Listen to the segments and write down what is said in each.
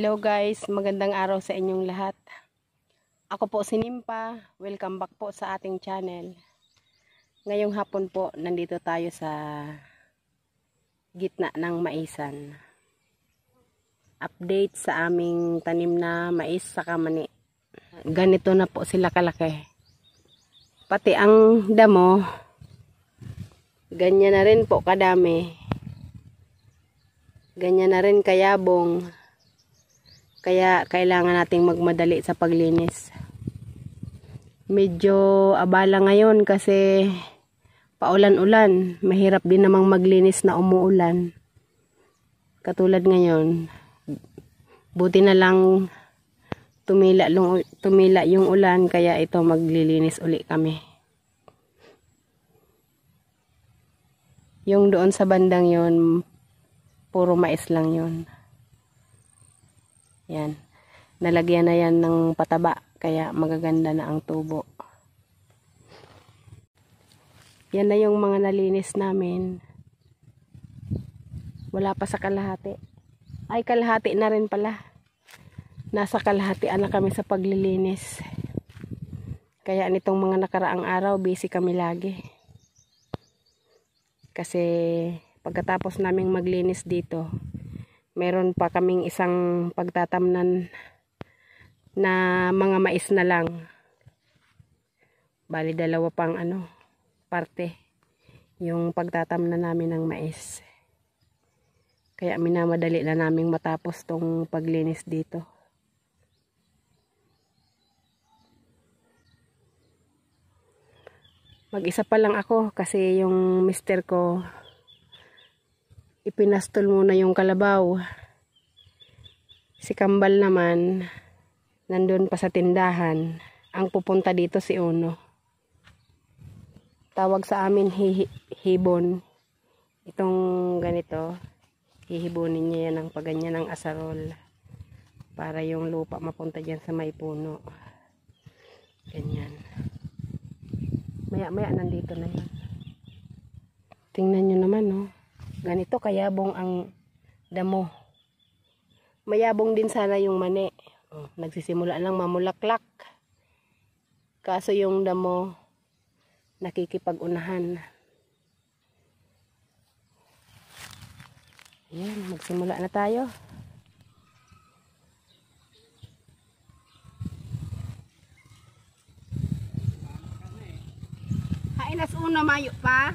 Hello guys, magandang araw sa inyong lahat. Ako po si Nimpa, welcome back po sa ating channel. Ngayong hapon po, nandito tayo sa gitna ng maisan. Update sa aming tanim na mais sa mani. Ganito na po sila kalaki. Pati ang damo, ganyan na rin po kadami. Ganyan na rin kayabong. Kaya kailangan nating magmadali sa paglinis. Medyo abala ngayon kasi paulan-ulan. Mahirap din namang maglinis na umuulan. Katulad ngayon. Buti na lang tumila yung ulan kaya ito maglilinis uli kami. Yung doon sa bandang yon, puro mais lang yon. Yan. Nalagyan na yan ng pataba. Kaya magaganda na ang tubo. Yan na yung mga nalinis namin. Wala pa sa kalahati. Ay, kalahati na rin pala. Nasa kalahatian na kami sa paglilinis. Kaya nitong mga nakaraang araw, busy kami lagi. Kasi pagkatapos naming maglinis dito, meron pa kaming isang pagtatamnan na mga mais na lang. Bali dalawa pang parte yung pagtatamnan namin ng mais. Kaya minamadali na naming matapos tong paglinis dito. Mag-isa pa lang ako kasi yung mister ko ipinastol muna yung kalabaw. Si Kambal naman nandun pa sa tindahan. Ang pupunta dito si Uno. Tawag sa amin hibon. Itong ganito, hihibonin niya yan ng paganyan ng asarol para yung lupa mapunta dyan sa may puno. Ganyan. Maya nandito na yan. Tingnan nyo naman, no? Ganito kayabong ang damo. Mayabong din sana yung mani. Nagsisimula lang mamulaklak. Kaso yung damo nakikipag-unahan. Ayan, magsimula na tayo. Hainas una mayo pa.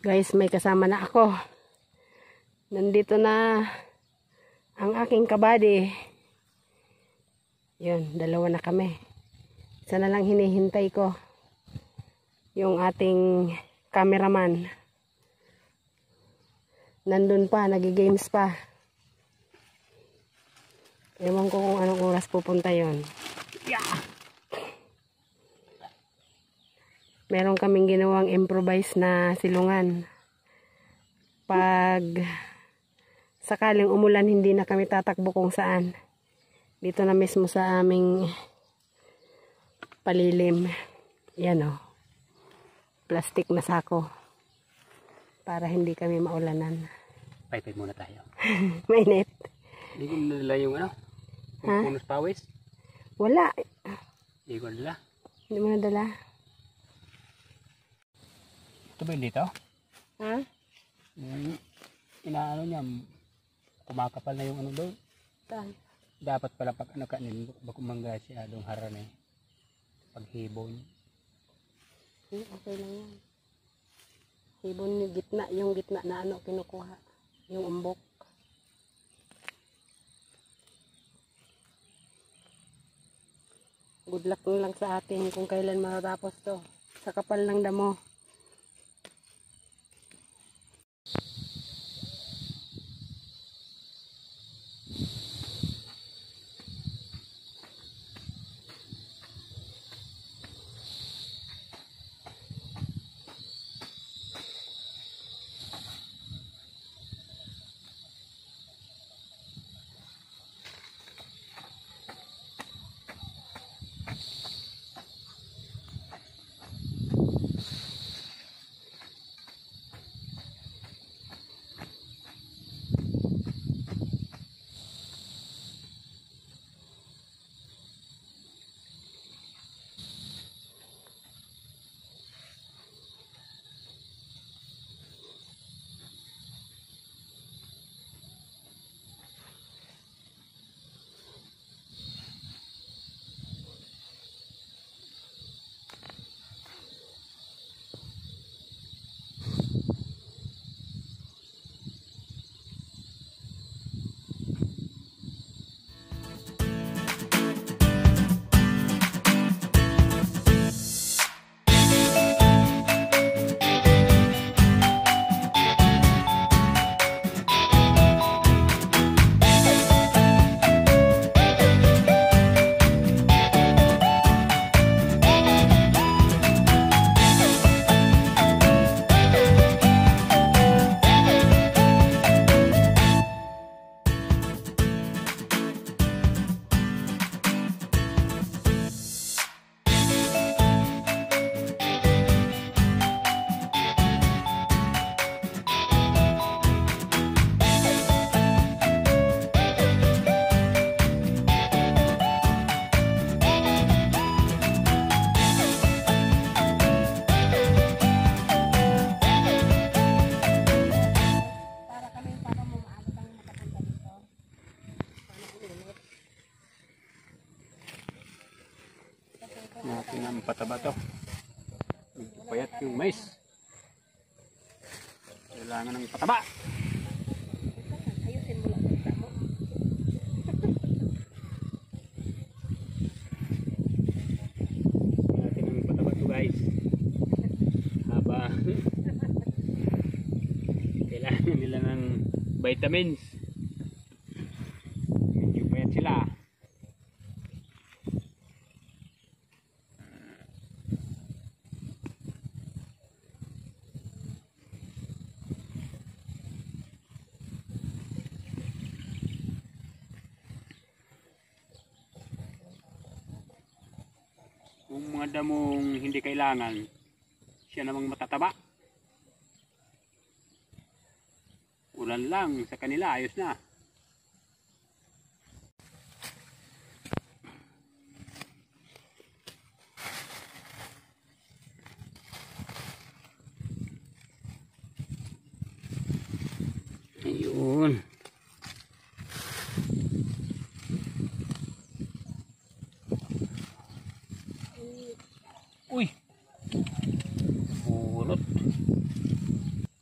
Guys, may kasama na ako. Nandito na ang aking kabady. Yun, dalawa na kami. Isa na lang hinihintay ko. Yung ating cameraman. Nandun pa, nagigames pa. Ewan ko kung anong oras pupunta yon. Yeah! Meron kaming ginawang improvise na silungan. Pag sakaling umulan, hindi na kami tatakbo kung saan. Dito na mismo sa aming palilim. Yan o. Plastic na sako. Para hindi kami maulanan. Paypay muna tayo. Mainit. Hindi ko nalala yung ano? Yung punos pawis? Wala. Hindi ko nalala. Hindi mo nadala. Ito ba yun dito? Ha? Inaano niya, kumakapal na yung ano doon. Saan? Dapat pala pag ano kanin, bakumangga siya doon haran eh. Paghibon. Okay lang yan. Hibon yung gitna na ano kinukuha. Yung umbok. Good luck lang sa atin kung kailan matatapos to. Sa kapal ng damo. Natin ang pataba to. Medyo payat yung mais. Kailangan ng pataba. Ayusin mo lang ang mo. Natin ang pataba to guys. Haba. Kailangan nila ng vitamins. Medyo payat sila. Kung mga damong hindi kailangan, siya namang matataba. Ulan lang sa kanila, ayos na. Ayun. Uy. Pulot.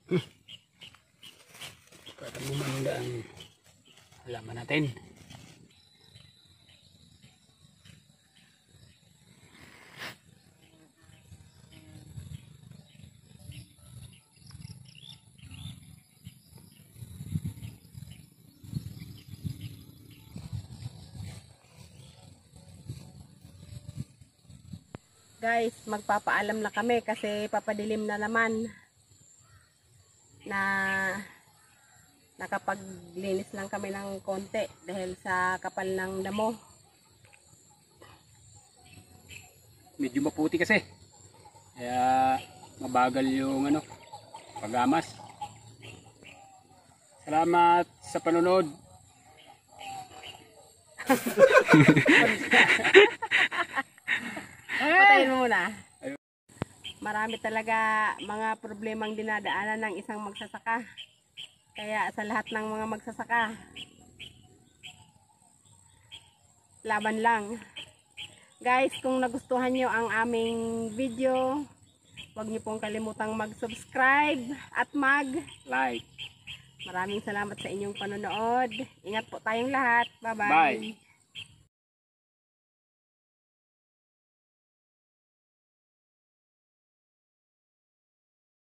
Para bumanda ang halaman natin. Guys, magpapaalam na kami kasi papadilim na naman na nakapaglinis lang kami ng konti dahil sa kapal ng damo. Medyo maputi kasi. Kaya mabagal yung pagamas. Salamat sa panonood. Patayin mo muna. Marami talaga mga problemang dinadaanan ng isang magsasaka. Kaya sa lahat ng mga magsasaka, laban lang. Guys, kung nagustuhan nyo ang aming video, huwag nyo pong kalimutang mag-subscribe at mag-like. Maraming salamat sa inyong panonood. Ingat po tayong lahat. Bye-bye. Bye.